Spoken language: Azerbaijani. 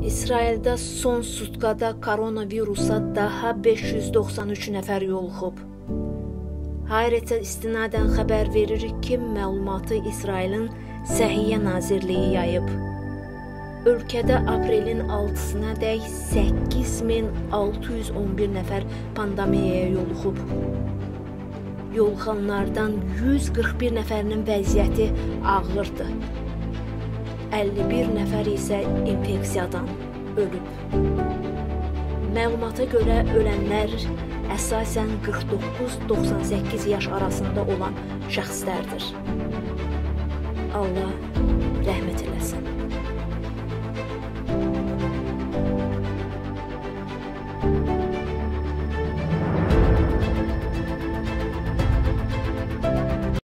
İsraildə son sutkada koronavirusa daha 593 nəfər yoluxub. Hayretə istinadən xəbər veririk ki, məlumatı İsrailin Səhiyyə Nazirliyi yayıb. Ölkədə aprelin 6-sına dək 8611 nəfər pandemiyaya yoluxub. Yoluxanlardan 141 nəfərinin vəziyyəti ağırdır. 51 nəfər isə infeksiyadan ölüb. Məlumata görə ölənlər əsasən 49-98 yaş arasında olan şəxslərdir. Allah